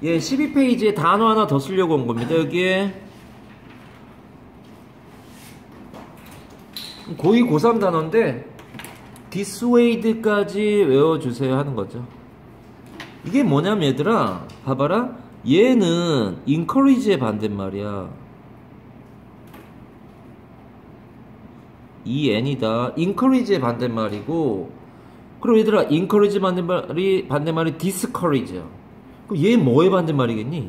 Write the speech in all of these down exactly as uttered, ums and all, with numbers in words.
예, 십이 페이지에 단어 하나 더 쓰려고 온 겁니다. 여기에 고이 고삼 단어인데 dissuade까지 외워주세요 하는 거죠. 이게 뭐냐면 얘들아 봐봐라, 얘는 encourage의 반대말이야. 이 n이다. encourage의 반대말이고, 그럼 얘들아 encourage 반대말이 반대말이 discourage야. 그럼 얘 뭐의 반대말이겠니?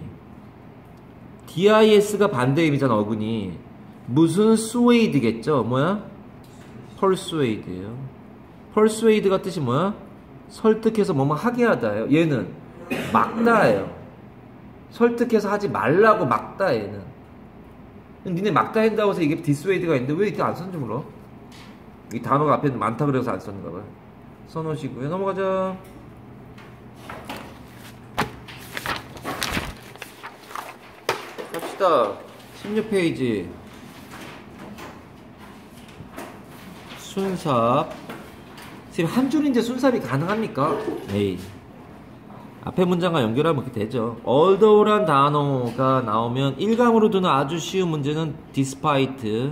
dis가 반대 의미잖아. 어근이 무슨 suade겠죠. 뭐야? persuade예요. persuade가 뜻이 뭐야? 설득해서 뭐뭐 하게 하다예요. 얘는 막다예요. 설득해서 하지 말라고 막다. 얘는 니네 막다 한다고 해서 이게 dissuade가 있는데 왜 이렇게 안 썼는지 몰라. 이 단어가 앞에 많다 그래서 안 썼는가 봐요. 써놓으시고요. 넘어가자. 갑시다. 십육 페이지 순삽. 지금 한 줄인데 순삽이 가능합니까? 에이, 앞에 문장과 연결하면 그렇게 되죠. although란 단어가 나오면 일감으로 두는 아주 쉬운 문제는 despite.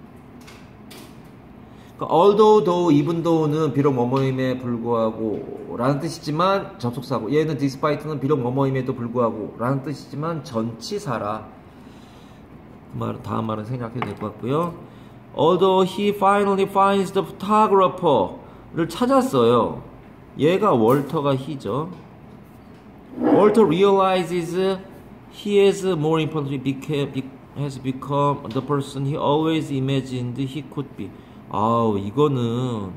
그러니까 although, though, even though는 비록 뭐뭐임에 불구하고 라는 뜻이지만 접속사고, 얘는 despite는 비록 뭐뭐임에도 불구하고 라는 뜻이지만 전치사라. 그 말, 다음 말은 생각해도 될 것 같고요. Although he finally finds the photographer를 찾았어요. 얘가 월터가 he죠. Walter realizes he is more importantly became, has become the person he always imagined he could be. 아우, 이거는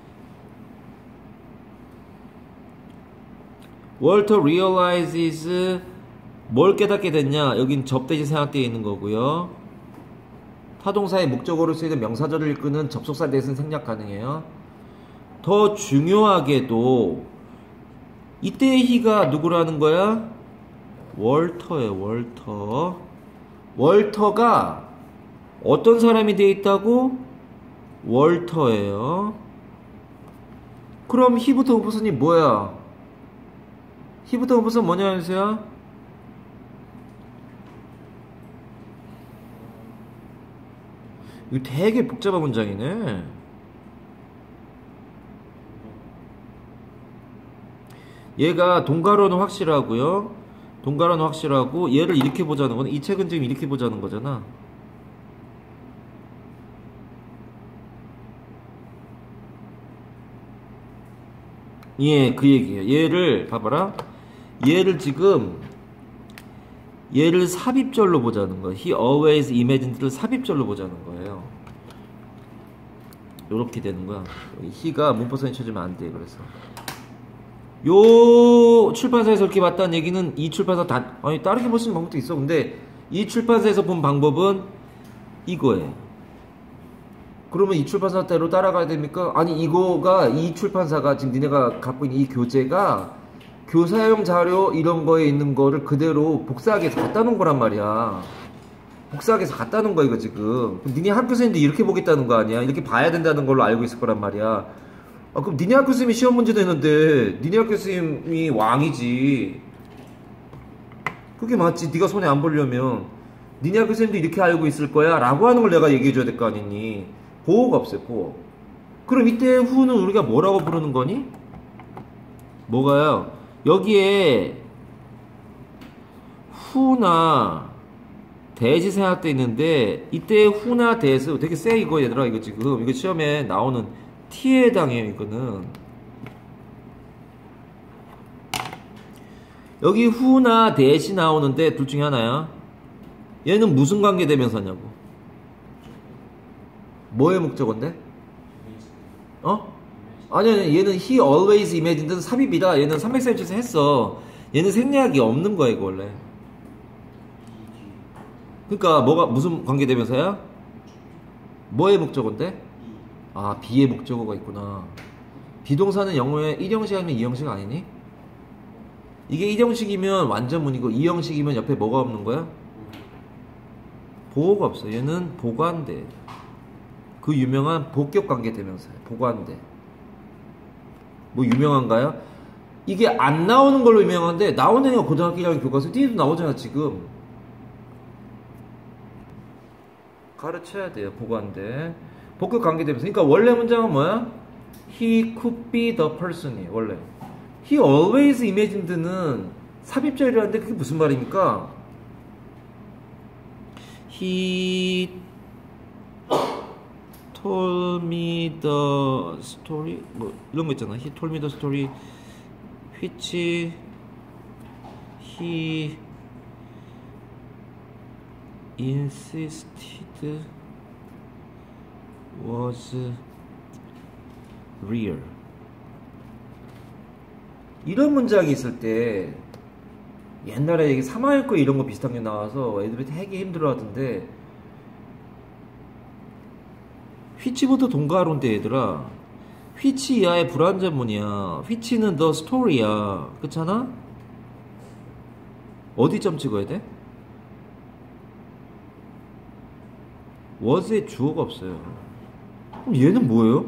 Walter realizes 뭘 깨닫게 됐냐? 여긴 접대시 생각되어 있는 거고요. 타동사의 목적어로 쓰이는 명사절을 이끄는 접속사 대신 생략 가능해요. 더 중요하게도 이때의 he가 누구라는 거야? 월터예요. 월터. 월터가 어떤 사람이 되어 있다고? 월터예요. 그럼 he부터 오브선이 뭐야? he부터 오브선 뭐냐 하세요? 이거 되게 복잡한 문장이네. 얘가 동가로는 확실하고요. 동가로는 확실하고 얘를 이렇게 보자는 거는, 이 책은 지금 이렇게 보자는 거잖아. 예, 그 얘기예요. 얘를 봐봐라. 얘를 지금 얘를 삽입절로 보자는 거예요. He always imagined를 삽입절로 보자는 거예요. 요렇게 되는 거야. he가 문법선에 쳐주면 안 돼. 그래서 요 출판사에서 이렇게 봤다는 얘기는 이 출판사 단, 아니 다르게 볼 수 있는 방법도 있어. 근데 이 출판사에서 본 방법은 이거예요. 그러면 이 출판사대로 따라가야 됩니까? 아니, 이거가 이 출판사가 지금 니네가 갖고 있는 이 교재가 교사용 자료 이런 거에 있는 거를 그대로 복사하기 위해서 갖다 놓은 거란 말이야. 복사하기 위해서 갖다 놓은 거야 이거 지금. 니네 학교생인데 이렇게 보겠다는 거 아니야? 이렇게 봐야 된다는 걸로 알고 있을 거란 말이야. 아, 그럼 니네 학교 선생님이 시험 문제 내는데 니네 학교 선생님이 왕이지. 그게 맞지. 네가 손해 안 보려면 니네 학교 선생님도 이렇게 알고 있을 거야 라고 하는 걸 내가 얘기해 줘야 될 거 아니니. 보호가 없어요. 보호. 그럼 이때 후는 우리가 뭐라고 부르는 거니? 뭐가요? 여기에 후나 대시 생각돼 있는데 이때 후나 대시 되게 세 이거 얘들아. 이거 지금 이거 시험에 나오는 T에 해당해요. 이거는 여기 후나 대시 나오는데 둘 중에 하나야. 얘는 무슨 관계 대명사냐고. 뭐의 목적어인데? 어? 아니, 아니, 얘는 he always imagined는 삽입이다. 얘는 삼백사십칠에서 했어. 얘는 생략이 없는 거야, 이거 원래. 그러니까 뭐가 무슨 관계대명사야? 뭐의 목적어인데? 아, be의 목적어가 있구나. 비동사는 영어에 일 형식 아니면 이 형식 아니니? 이게 일 형식이면 완전문이고 이 형식이면 옆에 뭐가 없는 거야? 보호가 없어. 얘는 보관대. 그 유명한 복격관계 대명사예요. 보관대. 뭐 유명한가요? 이게 안 나오는 걸로 유명한데 나오는 애가 고등학교 일 학년 교과서 니도 나오잖아 지금. 가르쳐야 돼요. 보고한데 복극 관계되면서. 그러니까 원래 문장은 뭐야? He could be the person이 원래. He always imagined는 삽입절이라는데 그게 무슨 말입니까? He told me the story 뭐 이런 거 있잖아. He told me the story which he insisted was real. 이런 문장이 있을 때 옛날에 이게 사마일거 이런 거 비슷한 게 나와서 애들이 되게 힘들어 하던데 휘치부터 동가로인데 얘들아 휘치 이하의 불완전문이야. 휘치는 the story야. 그렇잖아? 어디 점 찍어야 돼? was에 주어가 없어요. 그럼 얘는 뭐예요?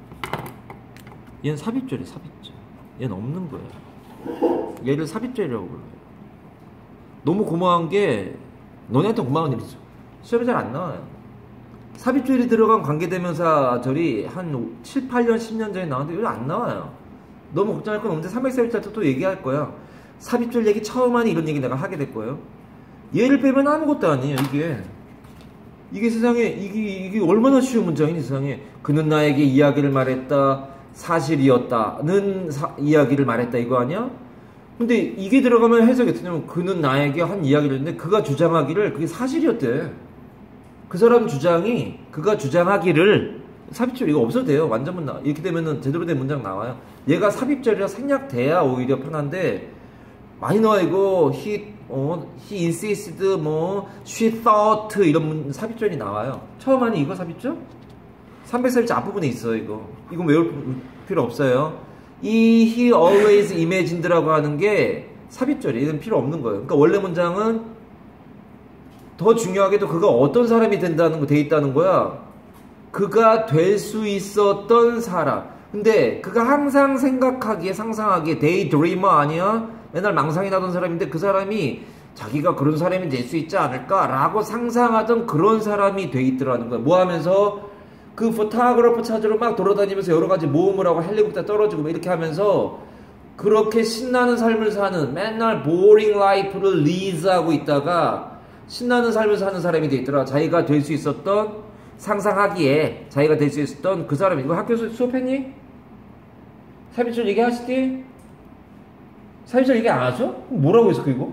얘는 삽입절이야. 삽입절. 얘는 없는 거야. 얘를 삽입절이라고 불러요. 너무 고마운 게 너네한테 고마운 일이죠. 시험에 잘 안 나와요. 삽입절이 들어간 관계대명사절이 한 칠, 팔 년, 십 년 전에 나왔는데 이거 안 나와요. 너무 걱정할 건 없는데 삼백사일자 때 또 얘기할 거야. 삽입절 얘기 처음 하니 이런 얘기 내가 하게 될 거예요. 얘를 빼면 아무것도 아니에요. 이게 이게 세상에 이게, 이게 얼마나 쉬운 문장이니 세상에. 그는 나에게 이야기를 말했다. 사실이었다는 사, 이야기를 말했다 이거 아니야? 근데 이게 들어가면 해석이 어떻게 되냐면 그는 나에게 한 이야기를 했는데 그가 주장하기를 그게 사실이었대. 그 사람 주장이 그가 주장하기를 삽입절 이거 없어도 돼요. 완전문 나 이렇게 되면은 제대로 된 문장 나와요. 얘가 삽입절이라 생략돼야 오히려 편한데 많이 나와 이거. he 어 he insisted 뭐 she thought 이런 문, 삽입절이 나와요. 처음 하니 이거 삽입절? 삼백사일자 앞부분에 있어요 이거. 이거 외울 필요 없어요. 이 he always imagined라고 하는 게 삽입절이에요. 이건 필요 없는 거예요. 그러니까 원래 문장은 더 중요하게도 그가 어떤 사람이 된다는 거 돼 있다는 거야. 그가 될 수 있었던 사람. 근데 그가 항상 생각하기에 상상하기에 데이드리머 아니야? 맨날 망상이 나던 사람인데 그 사람이 자기가 그런 사람이 될 수 있지 않을까라고 상상하던 그런 사람이 돼 있더라는 거야. 뭐 하면서 그 포토그래퍼 찾으러 막 돌아다니면서 여러 가지 모험을 하고 헬리콥터 떨어지고 이렇게 하면서 그렇게 신나는 삶을 사는 맨날 보링 라이프를 리즈하고 있다가 신나는 삶을 사는 사람이 돼 있더라. 자기가 될 수 있었던 상상하기에 자기가 될 수 있었던 그 사람이. 이거 학교에서 수업했니? 삽입절 얘기하시지? 삽입절 얘기 안 하죠? 뭐라고 했어 이거?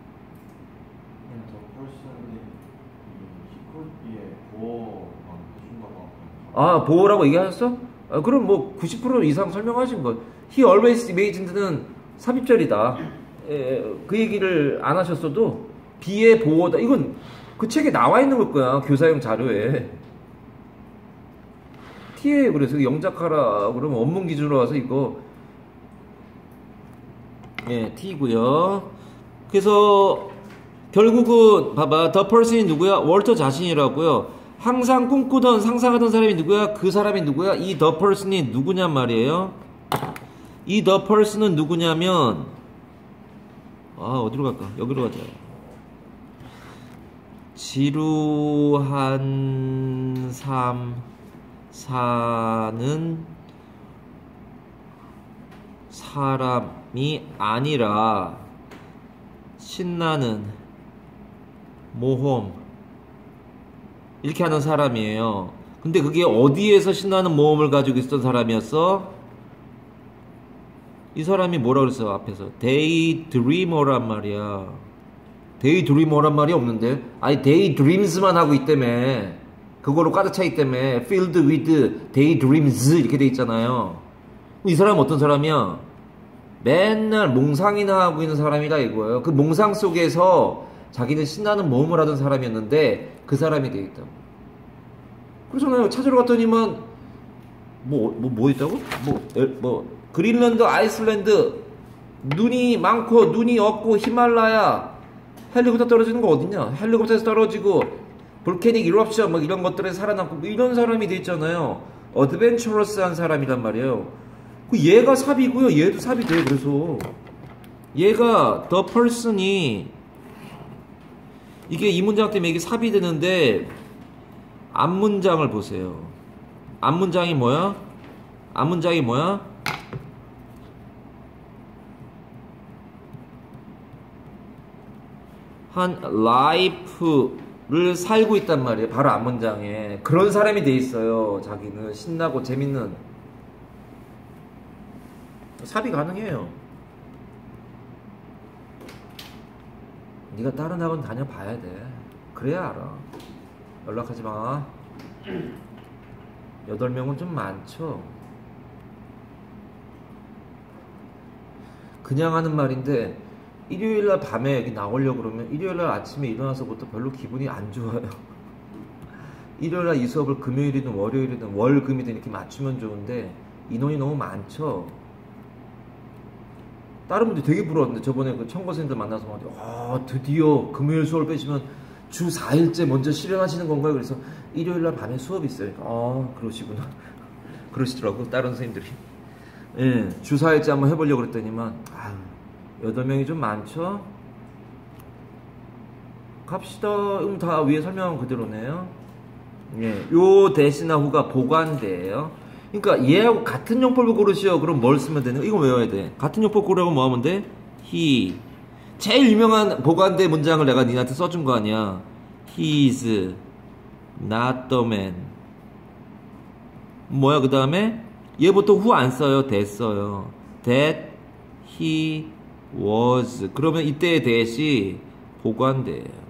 아 보호라고 얘기하셨어? 아, 그럼 뭐 구십 퍼센트 이상 설명하신 거. He always imagined는 삽입절이다. 에, 그 얘기를 안 하셨어도 B의 보호다. 이건 그 책에 나와 있는 걸 거야. 교사용 자료에. T에 그래서 영작하라 그러면 원문 기준으로 와서 이거 예 T고요. 그래서 결국은 봐봐 the person이 누구야? 월터 자신이라고요. 항상 꿈꾸던 상상하던 사람이 누구야? 그 사람이 누구야? 이 the person이 누구냔 말이에요. 이 the person은 누구냐면 아 어디로 갈까? 여기로 가자. 지루한 삶 사는 사람이 아니라 신나는 모험 이렇게 하는 사람이에요. 근데 그게 어디에서 신나는 모험을 가지고 있었던 사람이었어? 이 사람이 뭐라 그랬어 앞에서? 데이드리머란 말이야. 데이드리머란 말이 없는데? 아니 데이드림스만 하고 있다며. 그거로 가득 차 있다며. filled with daydreams 이렇게 돼 있잖아요. 이 사람은 어떤 사람이야? 맨날 몽상이나 하고 있는 사람이다 이거예요. 그 몽상 속에서 자기는 신나는 모험을 하던 사람이었는데 그 사람이 돼 있다고. 그렇잖아요. 찾으러 갔더니만 뭐 뭐 뭐 있다고? 뭐 뭐 그린란드, 아이슬란드 눈이 많고 눈이 없고 히말라야 헬리콥터 떨어지는 거 어딨냐? 헬리콥터에서 떨어지고 볼케닉 이럽션 뭐 이런 것들에 살아남고 뭐 이런 사람이 돼 있잖아요. 어드벤처러스한 사람이란 말이에요. 그 얘가 삽이고요. 얘도 삽이 돼요. 그래서 얘가 the person이 이게 이 문장 때문에 이게 삽이 되는데 앞문장을 보세요. 앞문장이 뭐야? 앞문장이 뭐야? 한 life를 살고 있단 말이에요. 바로 앞문장에. 그런 사람이 돼 있어요. 자기는 신나고 재밌는. 삽이 가능해요. 네가 다른 학원 다녀봐야 돼. 그래야 알아. 연락하지 마. 여덟 명은 좀 많죠. 그냥 하는 말인데 일요일날 밤에 여기 나오려고 그러면 일요일날 아침에 일어나서부터 별로 기분이 안 좋아요. 일요일날 이 수업을 금요일이든 월요일이든 월금이든 이렇게 맞추면 좋은데 인원이 너무 많죠. 다른 분들 되게 부러웠는데 저번에 그 청거생들 만나서 막 아 드디어 금요일 수업을 빼시면 주 사 일째 먼저 실현하시는 건가요? 그래서 일요일날 밤에 수업이 있어요. 아 그러시구나. 그러시더라고 다른 선생님들이. 예, 주 사 일째 한번 해보려고 그랬더니만 아유 여덟 명이 좀 많죠? 갑시다. 음, 다 위에 설명한 그대로네요. 예, 요 대신나 후가 보관대예요. 그러니까 얘하고 같은 용법을 고르시오. 그럼 뭘 쓰면 되는 거? 이거 외워야 돼. 같은 용법 고르라고 뭐 하면 돼? he. 제일 유명한 보관대 문장을 내가 니한테 써준 거 아니야. He is not the man. 뭐야 그 다음에? 얘 보통 who 안 써요. that 써요. that he was. 그러면 이때의 that이 보관대예요.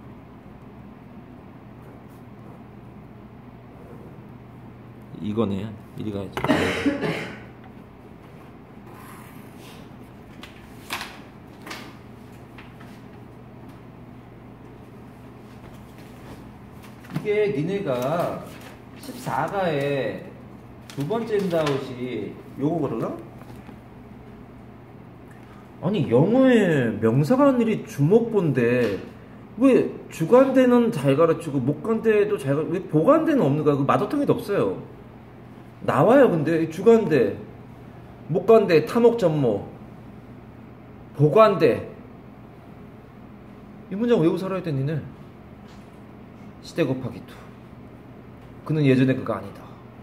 이거네. 이리 가야지. 이게 니네가 십사 가에 두 번째 인다웃이 요거거든요? 아니 영어에 명사가 하는 일이 주목본데 왜 주관대는 잘 가르치고 목관대도 잘 가르치고 왜 보관대는 없는 거야? 그 마더텅에도 없어요. 나와요. 근데 주관대, 목관대, 탐욕전모, 보관대 이 문장 외우고 살아야 돼 니네. 시대 곱하기 이. 그는 예전에 그가 아니다.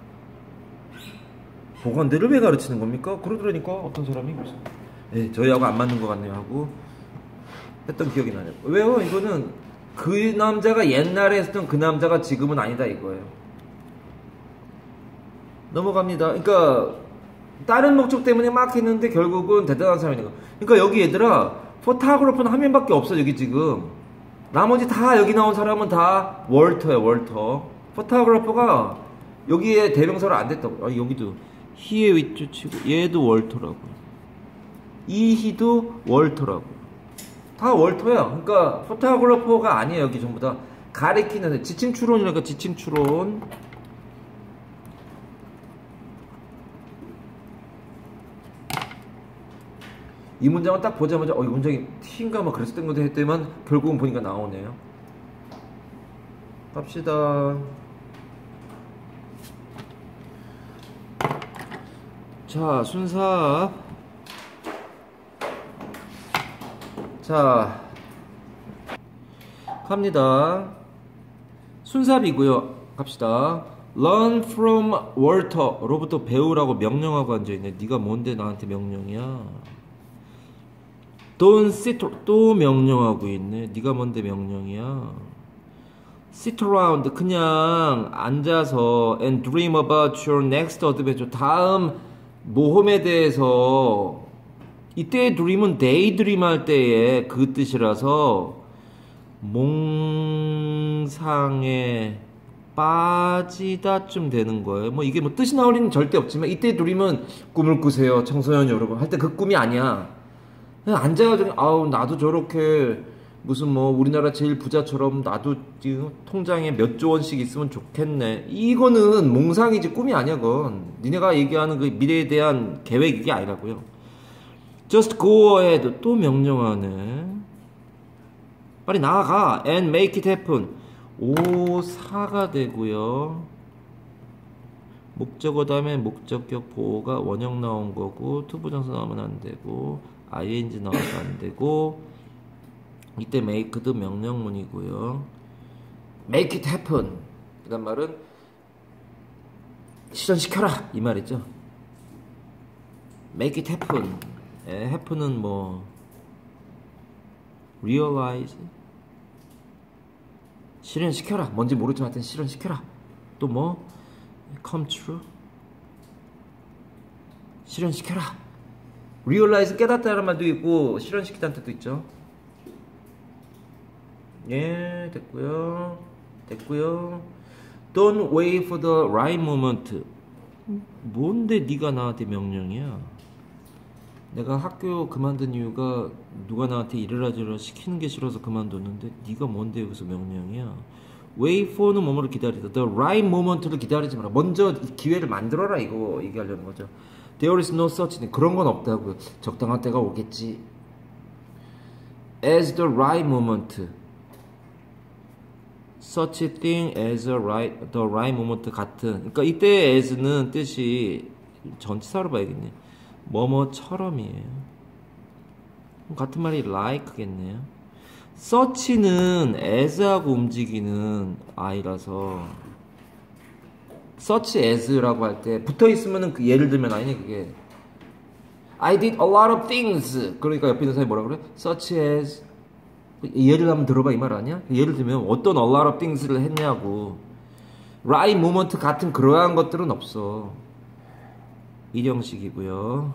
보관대를 왜 가르치는 겁니까? 그러더라니까 어떤 사람이. 그래서 예, 저희하고 안 맞는 것 같네요 하고 했던 기억이 나요. 왜요? 이거는 그 남자가 옛날에 했던 그 남자가 지금은 아니다 이거예요. 넘어갑니다. 그러니까 다른 목적 때문에 막 했는데 결국은 대단한 사람이니까. 그러니까 여기 얘들아 포토그래퍼는 한 명밖에 없어 여기 지금. 나머지 다 여기 나온 사람은 다 월터야 월터. 포토그래퍼가 여기에 대명사로 안 됐다고. 아 여기도 히에 윗줄 치고 얘도 월터라고. 이 히도 월터라고. 다 월터야. 그러니까 포토그래퍼가 아니에요 여기 전부 다. 가리키는 지칭 추론이라니까 지칭 추론. 이 문장을 딱 보자마자 어 이 문장이 T인가 막 그랬을 건데 했더니만 결국은 보니까 나오네요. 갑시다. 자 순사. 자 갑니다. 순삽이고요. 갑시다. Learn from Walter로부터 배우라고 명령하고 앉아있네. 네가 뭔데 나한테 명령이야. Don't sit, 또 명령하고 있네. 네가 뭔데 명령이야. Sit around, 그냥 앉아서 and dream about your next adventure. 다음 모험에 대해서. 이때의 dream은 daydream 할 때의 그 뜻이라서 몽상에 빠지다쯤 되는 거예요. 뭐 이게 뭐 뜻이 나올 리는 절대 없지만 이때의 dream은 꿈을 꾸세요 청소년 여러분 할 때 그 꿈이 아니야. 그냥 앉아가지고 아우 나도 저렇게 무슨 뭐 우리나라 제일 부자처럼 나도 지금 통장에 몇 조 원씩 있으면 좋겠네. 이거는 몽상이지 꿈이 아니야. 그건 니네가 얘기하는 그 미래에 대한 계획 이게 아니라고요. Just go ahead. 또 명령하네. 빨리 나아가. And make it happen. 오 사가 되고요. 목적어 다음에 목적격 보호가 원형 나온 거고 투부정사 나오면 안 되고 아이엔지 나오면 안 되고 이때 make도 명령문이고요. make it happen 이란 말은 실현시켜라 이 말이죠. make it happen 에, happen은 뭐 realize 실현시켜라 뭔지 모르지만 하여튼 실현시켜라. 또 뭐 come true 실현시켜라. realize 깨닫다라는 말도 있고 실현시키다는 뜻도 있죠. 예 됐고요 됐고요. Don't wait for the right moment. 뭔데 네가 나한테 명령이야. 내가 학교 그만둔 이유가 누가 나한테 이래라 저래라 시키는 게 싫어서 그만뒀는데 네가 뭔데 여기서 명령이야. Wait for는 뭐뭐를 기다리다. The right moment를 기다리지 마라. 먼저 기회를 만들어라 이거 얘기하려는 거죠. There is no such thing. 그런 건 없다고요. 적당한 때가 오겠지. As the right moment. Such a thing as a right, the right moment 같은. 그러니까 이때 as는 뜻이 전치사로 봐야겠네. 뭐뭐처럼이에요. 같은 말이 like겠네요. such는 as하고 움직이는 I라서 such as라고 할 때 붙어 있으면은 그 예를 들면 아니네 그게. I did a lot of things. 그러니까 옆에 있는 사람이 뭐라 그래? Such as 예를 한번 들어봐 이 말 아니야? 예를 들면 어떤 a lot of things를 했냐고. right moment 같은 그러한 것들은 없어. 일형식이고요.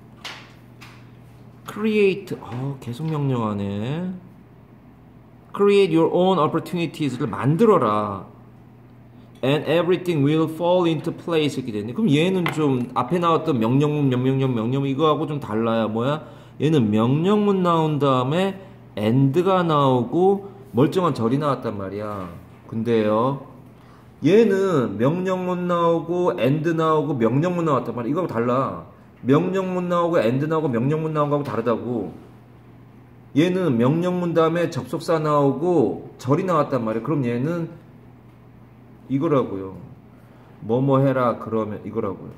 create 어, 계속 명령하네. create your own opportunities를 만들어라. and everything will fall into place 이렇게 되네. 그럼 얘는 좀 앞에 나왔던 명령문 명령문 명령문 이거하고 좀 달라요. 뭐야? 얘는 명령문 나온 다음에 and가 나오고 멀쩡한 절이 나왔단 말이야. 근데요 얘는 명령문 나오고 and 나오고 명령문 나왔단 말이야. 이거하고 달라. 명령문 나오고 and 나오고 명령문 나온 거하고 다르다고. 얘는 명령문 다음에 접속사 나오고 절이 나왔단 말이야. 그럼 얘는 이거라고요. 뭐뭐 해라 그러면 이거라고요.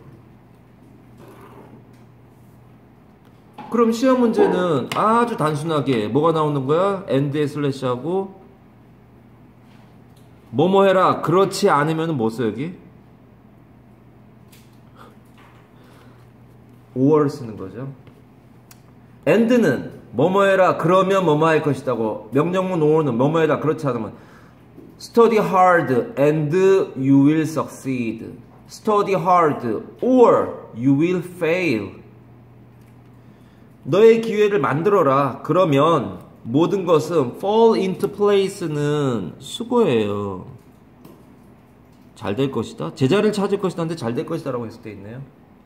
그럼 시험 문제는 아주 단순하게 뭐가 나오는 거야? and에 슬래시하고 뭐뭐 해라. 그렇지 않으면 뭐 써 여기? or 쓰는 거죠. and는 뭐뭐 해라. 그러면 뭐뭐 할 것이다고. 명령문 or는 뭐뭐 해라. 그렇지 않으면 study hard and you will succeed. study hard or you will fail. 너의 기회를 만들어라. 그러면 모든 것은 fall into place는 수고예요. 잘 될 것이다. 제자를 찾을 것이다. 근데 잘 될 것이다 라고 했을 때 있네요.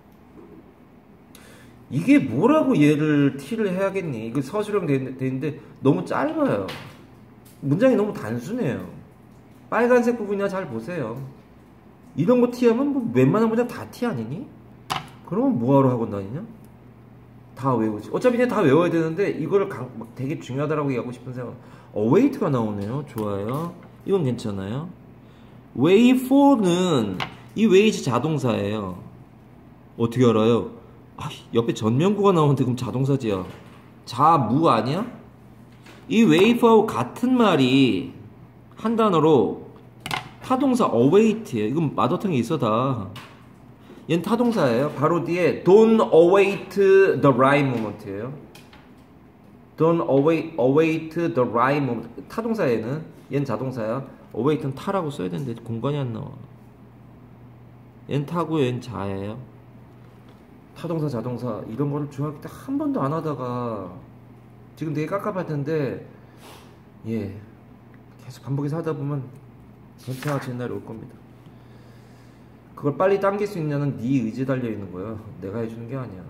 이게 뭐라고 얘를 T를 해야겠니? 이거 서술형 돼 있는데 너무 짧아요. 문장이 너무 단순해요. 빨간색 부분이나 잘 보세요. 이런 거 T 하면 뭐 웬만한 문장 다 T 아니니? 그러면 뭐하러 학원 다니냐? 다 외우지. 어차피 이제 다 외워야 되는데 이거를 강, 막 되게 중요하다라고 얘기하고 싶은 생각. await가 나오네요. 좋아요. 이건 괜찮아요. wait for는 이 wait 자동사예요. 어떻게 알아요? 아, 옆에 전면구가 나오는데 그럼 자동사지야. 자무 아니야? 이 wait for하고 같은 말이 한 단어로 타동사 await예요. 이건 마더텅에 있어 다. 얘는 타동사예요. 바로 뒤에 don't await the right moment예요. don't await, await the right moment. 타동사 얘는. 얘는 자동사야. await는 타라고 써야 되는데 공간이 안 나와. 얘는 타고 얘는 자예요. 타동사 자동사 이런 거를 중학교 때 한 번도 안 하다가 지금 되게 깝깝할 텐데 예 계속 반복해서 하다 보면 괜찮아지는 날이 올 겁니다. 그걸 빨리 당길 수 있냐는 네 의지에 달려 있는 거야. 내가 해주는 게 아니야.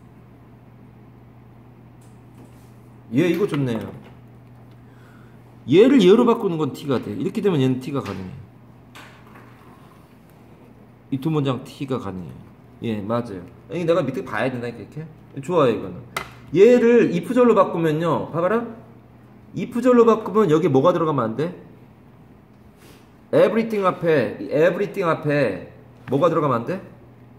얘 이거 좋네요. 얘를 얘로 바꾸는 건 T가 돼. 이렇게 되면 얘는 T가 가능해. 이 두 문장 T가 가능해요. 예 맞아요. 아니, 내가 밑에 봐야 된다 이렇게. 좋아요 이거는. 얘를 if절로 바꾸면요. 봐봐라. if절로 바꾸면 여기 뭐가 들어가면 안 돼? everything 앞에 everything 앞에 뭐가 들어가면 안 돼?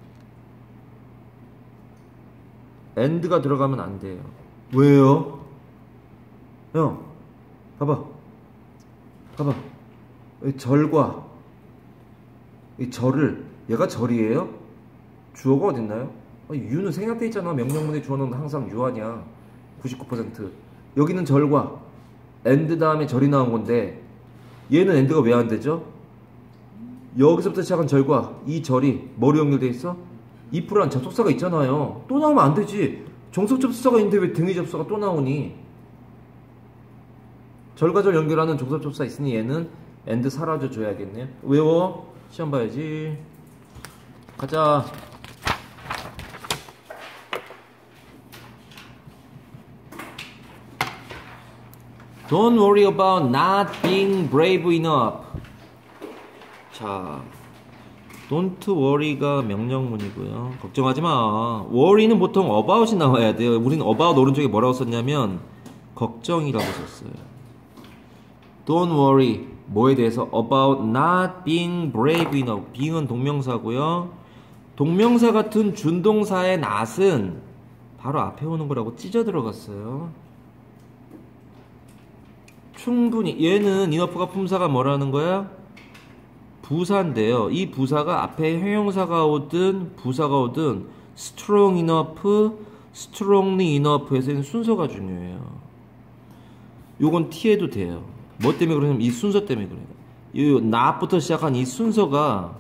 and가 들어가면 안 돼요. 왜요? 형, 봐봐. 봐봐. 이 절과 이 절을, 얘가 절이에요? 주어가 어딨나요? 아, 유는 생략돼 있잖아. 명령문의 주어는 항상 유 아니야. 구십구 퍼센트. 여기는 절과 and 다음에 절이 나온 건데 얘는 and가 왜 안 되죠? 여기서부터 시작한 절과 이 절이 뭐로 연결돼 있어? if란 접속사가 있잖아요. 또 나오면 안 되지. 정석 접속사가 있는데 왜 등위 접속사가 또 나오니? 절과 절 연결하는 정석 접속사 있으니 얘는 and 사라져 줘야겠네요. 외워. 시험 봐야지. 가자. Don't worry about not being brave enough. 자, don't worry가 명령문이고요. 걱정하지 마. worry는 보통 about이 나와야 돼요. 우리는 about 오른쪽에 뭐라고 썼냐면 걱정이라고 썼어요. Don't worry. 뭐에 대해서? About not being brave enough. being은 동명사고요. 동명사 같은 준동사의 not은 바로 앞에 오는 거라고 찢어 들어갔어요. 충분히. 얘는 enough가 품사가 뭐라는 거야? 부사인데요. 이 부사가 앞에 형용사가 오든 부사가 오든 strong enough, strongly enough에서는 순서가 중요해요. 요건 T해도 돼요. 뭐 때문에 그러냐면 이 순서 때문에 그래요. 이 not부터 시작한 이 순서가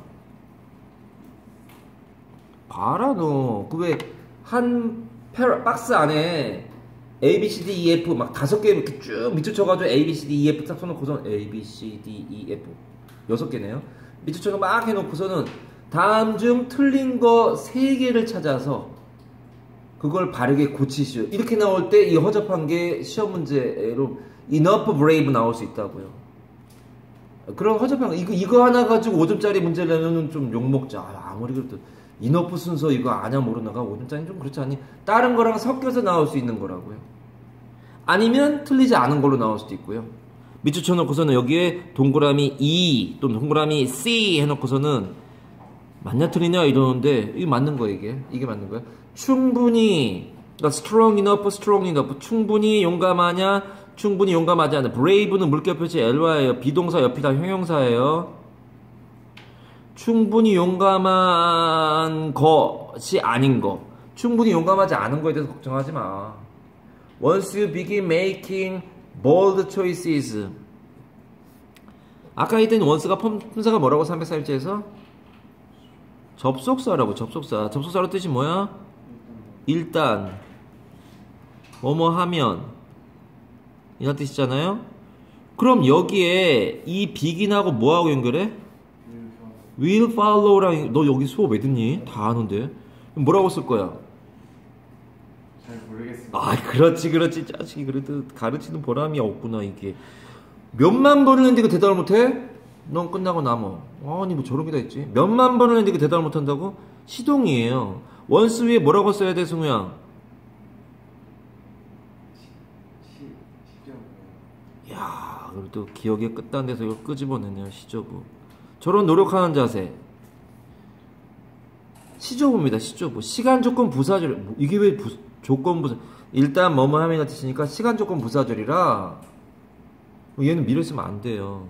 봐라 너. 그 왜 한 박스 안에 A, B, C, D, E, F 막 다섯 개 이렇게 쭉 밑줄 쳐가지고 A, B, C, D, E, F 딱 써놓고서 A, B, C, D, E, F 여섯 개네요. 밑줄 쳐서 막 해놓고서는 다음 중 틀린 거 세 개를 찾아서 그걸 바르게 고치시오. 이렇게 나올 때 이 허접한 게 시험 문제로 enough brave 나올 수 있다고요. 그런 허접한 거 이거 이거 하나 가지고 오 점짜리 문제를 내면은 좀 욕먹자. 아, 아무리 그래도 enough 순서 이거 아냐 모르나가 오 점짜리는 좀 그렇지 않니? 다른 거랑 섞여서 나올 수 있는 거라고요. 아니면 틀리지 않은 걸로 나올 수도 있고요. 밑줄 쳐놓고서는 여기에 동그라미 E 또는 동그라미 C 해놓고서는 맞냐 틀리냐 이러는데 이게 맞는 거예요. 이게 이게 맞는 거야. 충분히 그러니까 strong enough, strong enough 충분히 용감하냐 충분히 용감하지 않아. brave는 물결 표시 엘와이예요. 비동사 옆이다 형용사예요. 충분히 용감한 것이 아닌 거. 충분히 용감하지 않은 거에 대해서 걱정하지 마. Once you begin making bold choices. 아까 했던 once가 품사가 뭐라고 삼백사 일째에서? 접속사라고. 접속사. 접속사로 뜻이 뭐야? 일단 뭐뭐 하면 이런 뜻이잖아요. 그럼 여기에 이 begin하고 뭐하고 연결해? will follow랑. 너 여기 수업 왜 듣니? 다 아는데 뭐라고 쓸 거야? 잘 모르겠습니다. 아, 그렇지, 그렇지. 자식이 그래도 가르치는 보람이 없구나, 이게. 몇만 번을 했는데 그 대답을 못해? 넌 끝나고 남어. 아니, 뭐 저런 게 다 있지. 몇만 번을 했는데 그 대답을 못한다고? 시동이에요. 원스 위에 뭐라고 써야 돼, 승우야? 야, 그래도 기억에 끝단 데서 이거 끄집어내네요, 시저부. 저런 노력하는 자세. 시저부입니다, 시저부. 시간 조건 부사절. 이게 왜 부, 조건 부사. 일단 뭐뭐 하면 뜻이니까 시간 조건 부사절이라 얘는 미를 쓰면 안 돼요.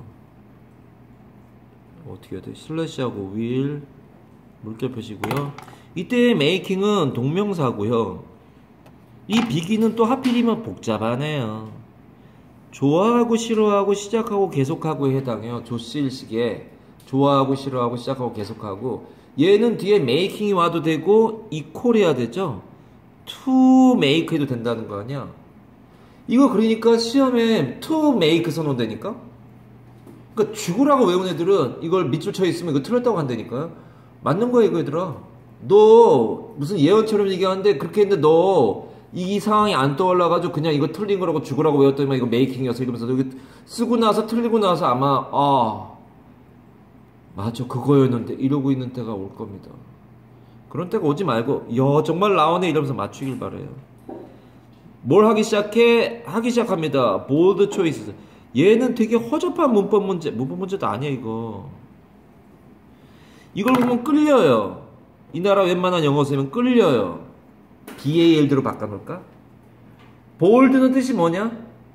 어떻게 해야 돼? 슬래시하고 will 물결 표시고요. 이때 making은 동명사고요. 이 begin은 또 하필이면 복잡하네요. 좋아하고 싫어하고 시작하고 계속하고에 해당해요. 조씨일식에 좋아하고 싫어하고 시작하고 계속하고. 얘는 뒤에 making이 와도 되고 equal 해야 되죠. to make 해도 된다는 거 아니야. 이거 그러니까 시험에 to make 써놓는다니까. 그러니까 죽으라고 외운 애들은 이걸 밑줄 쳐 있으면 이거 틀렸다고 한다니까요. 맞는 거야 이거 얘들아. 너 무슨 예언처럼 얘기하는데 그렇게 했는데 너 이 상황이 안 떠올라가지고 그냥 이거 틀린 거라고 죽으라고 외웠더니만 이거 메이킹이어서 이러면서 여기 쓰고 나서 틀리고 나서 아마 아 맞아 그거였는데 이러고 있는 때가 올 겁니다. 그런 때가 오지 말고 야 정말 나오네 이러면서 맞추길 바래요. 뭘 하기 시작해? 하기 시작합니다. bold choices. 얘는 되게 허접한 문법 문제. 문법 문제도 아니야 이거. 이걸 보면 끌려요. 이 나라 웬만한 영어 쓰면 끌려요. bal드로 바꿔놓을까? bold는 뜻이 뭐냐?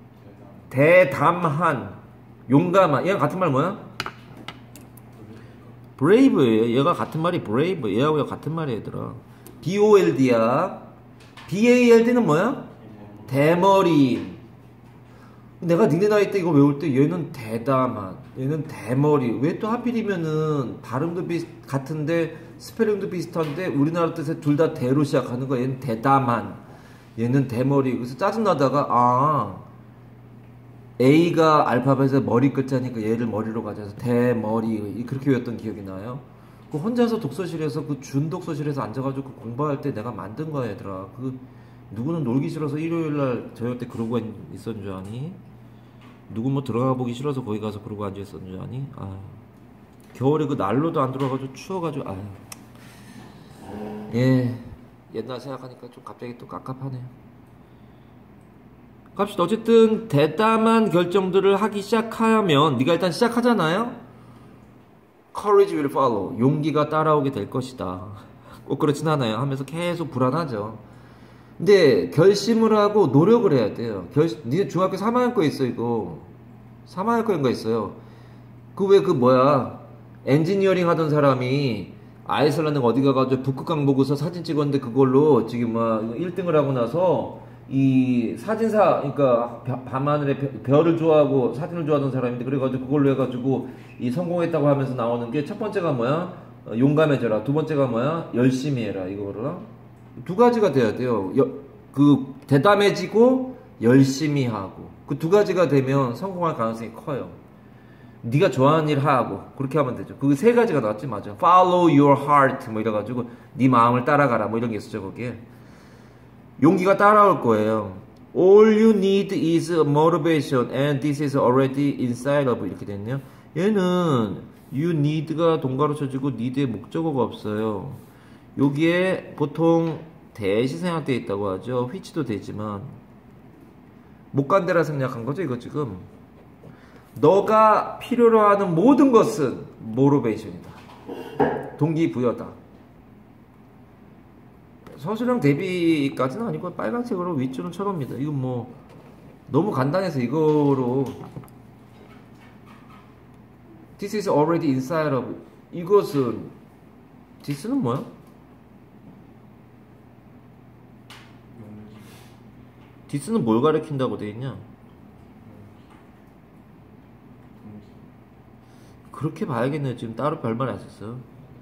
대담한, 용감한. 얘가 같은 말 뭐야? brave예요. 얘가 같은 말이 brave. 얘하고 얘가 같은 말이야, 얘들아. bold야. bald는 뭐야? 대머리. 내가 니네 나이 때 이거 외울 때 얘는 대담한, 얘는 대머리. 왜 또 하필이면은 발음도 비슷 같은데 스페링도 비슷한데 우리나라 뜻에 둘 다 대로 시작하는 거야. 얘는 대담한, 얘는 대머리. 그래서 짜증나다가 아 A가 알파벳에 머리 글자니까 얘를 머리로 가져서 대머리 그렇게 외웠던 기억이 나요. 그 혼자서 독서실에서 그 준독서실에서 앉아가지고 공부할 때 내가 만든 거야 얘들아. 그 누구는 놀기 싫어서 일요일날 저녁 때 그러고 있었는 줄 아니? 누구 뭐 들어가 보기 싫어서 거기 가서 그러고 앉아 있었는 줄 아니? 아 겨울에 그 난로도 안 들어가지고 추워가지고 아 예 옛날 생각하니까 좀 갑자기 또 깝깝하네요. 갑시다. 어쨌든 대담한 결정들을 하기 시작하면 네가 일단 시작하잖아요. Courage will follow. 용기가 따라오게 될 것이다. 꼭 그렇진 않아요. 하면서 계속 불안하죠. 근데 결심을 하고 노력을 해야 돼요. 결, 니네 중학교 삼 학년 거 있어 이거. 삼 학년 거인 거 있어요. 그 왜 그 뭐야 엔지니어링 하던 사람이 아이슬란드 어디 가가지고 북극강 보고서 사진 찍었는데 그걸로 지금 막 일 등을 하고 나서 이 사진사 그러니까 밤하늘에 별을 좋아하고 사진을 좋아하던 사람인데 그래가지고 그걸로 해가지고 이 성공했다고 하면서 나오는 게 첫 번째가 뭐야 용감해져라. 두 번째가 뭐야 열심히 해라. 이거를 두 가지가 돼야 돼요. 여, 그 대담해지고 열심히 하고 그 두 가지가 되면 성공할 가능성이 커요. 네가 좋아하는 일 하고 그렇게 하면 되죠. 그 세 가지가 나왔지 맞아. Follow your heart 뭐 이래가지고 네 마음을 따라가라 뭐 이런 게 있었죠 거기에. 용기가 따라올 거예요. All you need is motivation and this is already inside of 이렇게 됐네요. 얘는 you need가 동가로 쳐지고 need의 목적어가 없어요. 여기에 보통 대시 생략되어 있다고 하죠. which도 되지만 못 간대라 생략한 거죠 이거 지금. 너가 필요로 하는 모든 것은 motivation이다. 동기부여다. 서술형 대비까지는 아니고 빨간색으로 윗줄은 쳐갑니다. 이건 뭐 너무 간단해서 이거로 This is already inside of 이것은 this는 뭐야? this는 뭘 가리킨다고 돼 있냐? 그렇게 봐야겠네요. 지금 따로 별말 안 썼어요.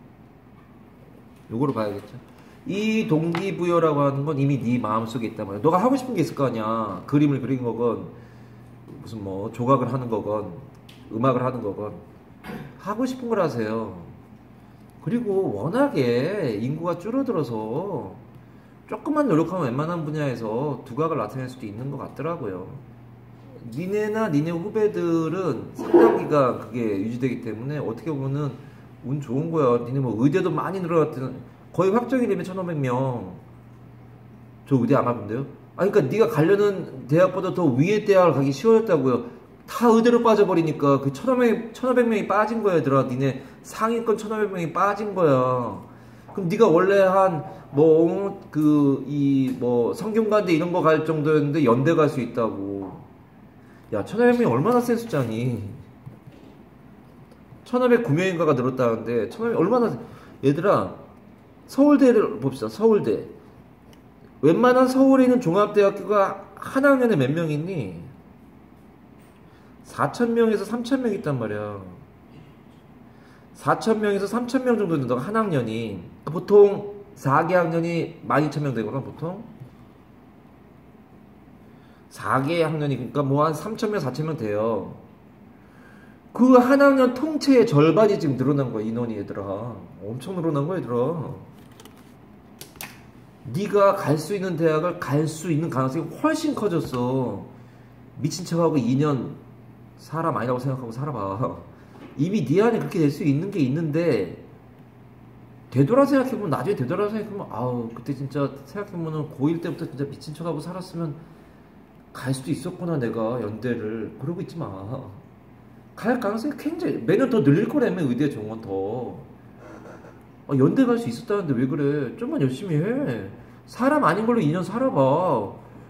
요거로 봐야겠죠. 이 동기부여라고 하는 건 이미 네 마음속에 있단 말이야. 너가 하고 싶은 게 있을 거 아니야. 그림을 그린 거건 무슨 뭐 조각을 하는 거건 음악을 하는 거건 하고 싶은 걸 하세요. 그리고 워낙에 인구가 줄어들어서 조금만 노력하면 웬만한 분야에서 두각을 나타낼 수도 있는 것 같더라고요. 니네나 니네 후배들은 상당 기간 그게 유지되기 때문에 어떻게 보면은 운 좋은 거야. 니네 뭐 의대도 많이 늘어났던 거의 확정이라며 천오백 명. 저 의대 안 와본데요? 아, 그러니까 네가 가려는 대학보다 더 위에 대학을 가기 쉬워졌다고요. 다 의대로 빠져버리니까 그 천오백 명이 빠진 거야, 얘들아. 니네 상위권 천오백 명이 빠진 거야. 그럼 네가 원래 한 뭐 그 이 뭐 성균관대 이런 거 갈 정도였는데 연대 갈 수 있다고. 야, 천오백 명이 얼마나 센 숫자니? 천오백구 명인가가 늘었다는데 천오백 얼마나 얘들아. 서울대를 봅시다. 서울대. 웬만한 서울에 있는 종합대학교가 한 학년에 몇 명 있니? 사천 명에서 삼천 명 있단 말이야. 사천 명에서 삼천 명 정도 된다고 한 학년이. 보통 사 개 학년이 만 이천 명 되거나 보통. 사 개 학년이 그러니까 뭐 한 삼천 명, 사천 명 돼요. 그 한 학년 통째의 절반이 지금 늘어난 거야, 인원이 얘들아. 엄청 늘어난 거야, 얘들아. 네가 갈 수 있는 대학을 갈 수 있는 가능성이 훨씬 커졌어. 미친 척하고 이 년 사람 아니라고 생각하고 살아봐. 이미 네 안에 그렇게 될 수 있는 게 있는데 되돌아 생각해보면 나중에 되돌아 생각해보면 아우 그때 진짜 생각해보면 고일 때부터 진짜 미친 척하고 살았으면 갈 수도 있었구나 내가 연대를. 그러고 있지 마. 갈 가능성이 굉장히 매년 더 늘릴 거라며 의대 정원 더. 아, 연대 갈 수 있었다는데 왜 그래? 좀만 열심히 해. 사람 아닌 걸로 이 년 살아봐.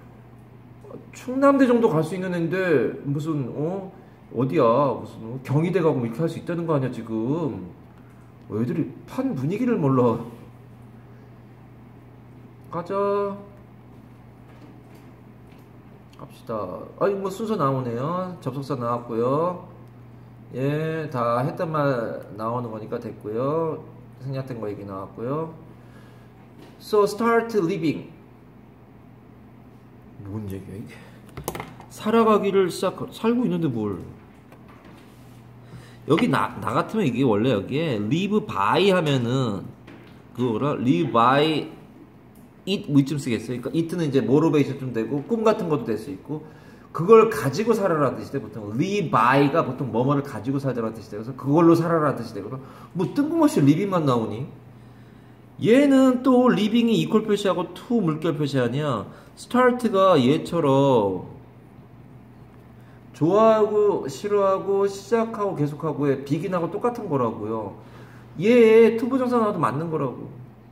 충남대 정도 갈 수 있는 애인데 무슨 어 어디야 무슨 어? 경희대 가고 뭐 이렇게 할 수 있다는 거 아니야 지금. 어, 애들이 판 분위기를 몰라. 가자. 갑시다. 아이 뭐 순서 나오네요. 접속사 나왔고요. 예, 다 했던 말 나오는 거니까 됐고요. 생략된 거 얘기 나왔고요. So start living. 뭔 얘기야 이게? 살아가기를 시작. 살고 있는데 뭘? 여기 나, 나 같으면 이게 원래 여기에 live by 하면은 그거라 live by it 뭐 이쯤 쓰겠어요. 그러니까 it는 이제 motivation 좀 되고 꿈 같은 것도 될 수 있고 그걸 가지고 살아라는 뜻이 돼. 보통 live by가 보통 뭐뭐를 가지고 살자라는 뜻이 돼. 그래서 그걸로 살아라는 뜻이 되거든. 뭐 뜬금없이 living만 나오니? 얘는 또 living이 이퀄 표시하고 to 물결 표시 아니야. start가 얘처럼 좋아하고 싫어하고 시작하고 계속하고의 begin하고 똑같은 거라고요. 얘 to 부정사 나와도 맞는 거라고.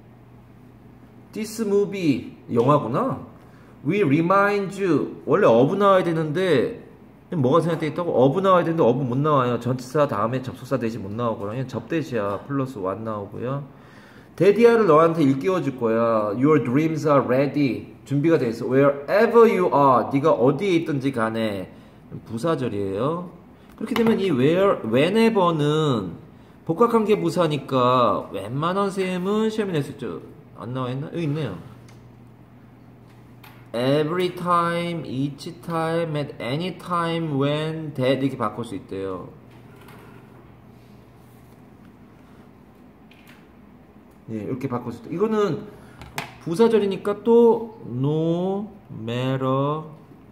This movie 영화구나. We remind you 원래 of 나와야 되는데 뭐가 생각되어 있다고? of 나와야 되는데 of 못 나와요. 전치사 다음에 접속사 대신 못 나오거든요. 접대시야 플러스 one 나오고요. 데디아를 너한테 일깨워 줄 거야. Your dreams are ready. 준비가 돼 있어. Wherever you are. 네가 어디에 있든지 간에 부사절이에요. 그렇게 되면 이 where, whenever는 복합관계 부사니까 웬만한 셈은 시험에 낼 수 있죠. 안 나와 있나? 여기 있네요. Every time, each time, at any time, when, that 이렇게 바꿀 수 있대요. 예, 이렇게 바꿀 수 있다. 이거는 부사절이니까 또 no matter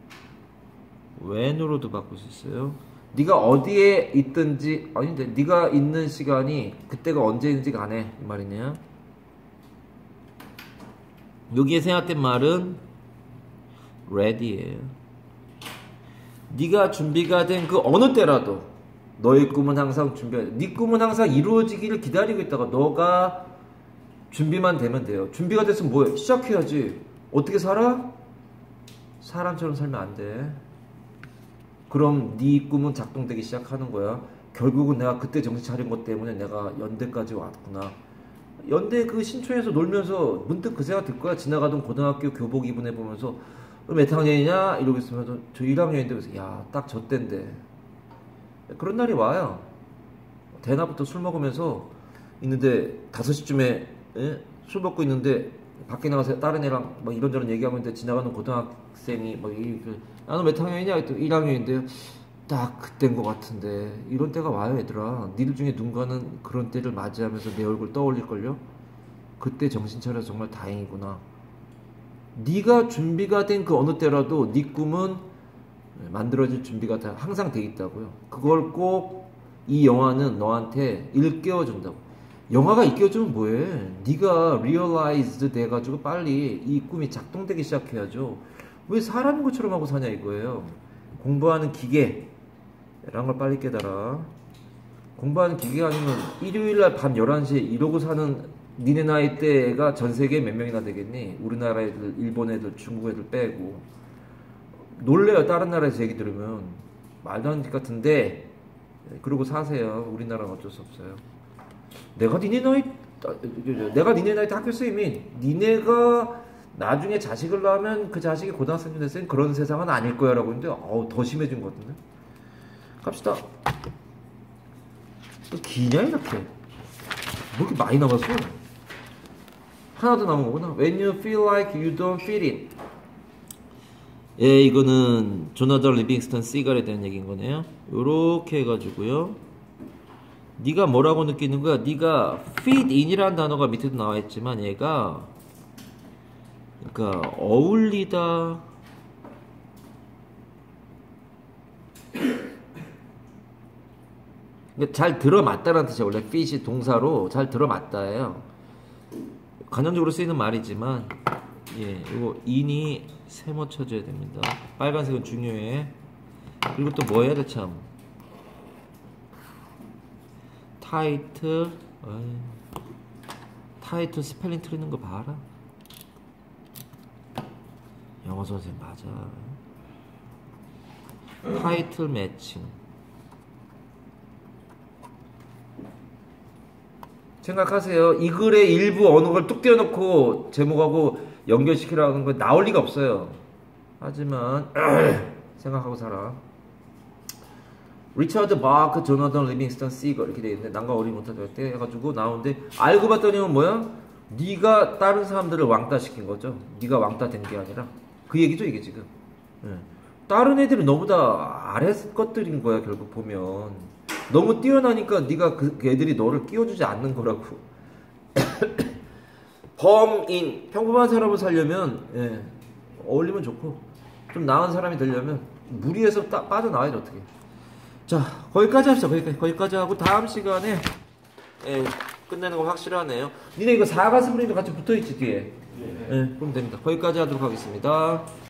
when으로도 바꿀 수 있어요. 네가 어디에 있든지 아닌데 네가 있는 시간이 그때가 언제인지 간에 이 말이네요. 여기에 생각된 말은 ready예요. 네가 준비가 된 그 어느 때라도 너의 꿈은 항상 준비해야 돼. 네 꿈은 항상 이루어지기를 기다리고 있다가 너가 준비만 되면 돼요. 준비가 됐으면 뭐해? 시작해야지. 어떻게 살아? 사람처럼 살면 안 돼. 그럼 네 꿈은 작동되기 시작하는 거야. 결국은 내가 그때 정신 차린 것 때문에 내가 연대까지 왔구나. 연대 그 신촌에서 놀면서 문득 그 생각 들 거야. 지나가던 고등학교 교복 입은 애 보면서 너 몇 학년이냐? 이러고 있으면서 저 일 학년인데 그래서 야, 딱 저 때인데. 그런 날이 와요. 대낮부터 술 먹으면서 있는데 다섯 시쯤에 예? 술 먹고 있는데 밖에 나가서 다른 애랑 막 이런저런 얘기하고 있는데 지나가는 고등학생이 막 야, 너 몇 학년이냐? 했더니 일 학년인데 딱 그때인 것 같은데. 이런 때가 와요 얘들아. 니들 중에 누군가는 그런 때를 맞이하면서 내 얼굴 떠올릴걸요? 그때 정신 차려서 정말 다행이구나. 네가 준비가 된 그 어느 때라도 네 꿈은 만들어질 준비가 다 항상 돼 있다고요. 그걸 꼭 이 영화는 너한테 일깨워준다고. 영화가 일깨워주면 뭐해? 네가 realized 돼가지고 빨리 이 꿈이 작동되기 시작해야죠. 왜 사람인 것처럼 하고 사냐 이거예요. 공부하는 기계라는 걸 빨리 깨달아. 공부하는 기계가 아니면 일요일날 밤 열한 시에 이러고 사는 니네 나이 때가 전 세계에 몇 명이나 되겠니? 우리나라 애들, 일본 애들, 중국 애들 빼고. 놀래요. 다른 나라에서 얘기 들으면. 말도 안 되는 것 같은데 그러고 사세요. 우리나라는 어쩔 수 없어요. 내가 니네 나이 내가 니네 나이 때 학교 쌤이 니네가 나중에 자식을 낳으면 그 자식이 고등학생 됐으니 그런 세상은 아닐 거야 라고 했는데 어우 더 심해진 것 같은데. 갑시다. 또 기냐 이렇게. 뭐 이렇게 많이 남았어? 하나 더 남은 거구나. When you feel like you don't fit in. 예, 이거는 조나단 리빙스턴 시갈에 대한 얘기인 거네요. 요렇게 해가지고요. 네가 뭐라고 느끼는 거야? 네가 fit in이라는 단어가 밑에도 나와 있지만 얘가 그러니까 어울리다. 그러니까 잘 들어맞다라는 뜻이야. 원래 fit이 동사로 잘 들어맞다예요. 관용적으로 쓰이는 말이지만 예, 이거 in이 세모 쳐줘야 됩니다. 빨간색은 중요해. 그리고 또 뭐 해야 돼 참. 타이틀 타이틀 스펠링 틀리는 거 봐라. 영어 선생님 맞아. 타이틀 매칭. 생각하세요. 이 글의 일부 어느 걸 뚝 떼어놓고 제목하고 연결시키라는 거 나올 리가 없어요. 하지만 생각하고 살아. 리처드 바크, 조나단 리빙스턴 시거 이렇게 돼 있는데 난과 어리 못하다 때 해가지고 나오는데 알고 봤더니 뭐야? 네가 다른 사람들을 왕따 시킨 거죠. 네가 왕따 된 게 아니라 그 얘기죠 이게 지금. 예. 다른 애들이 너무 다 아래 것들인 거야 결국 보면. 너무 뛰어나니까 네가 그 애들이 너를 끼워주지 않는 거라고. 범인 평범한 사람을 살려면 예, 어울리면 좋고 좀 나은 사람이 되려면 무리해서 따, 빠져나와야지 어떻게. 자 거기까지 합시다. 거기까지, 거기까지 하고 다음 시간에 예, 끝내는 거 확실하네요. 니네 이거 사가스프링도 같이 붙어있지 뒤에. 예, 그럼 됩니다. 거기까지 하도록 하겠습니다.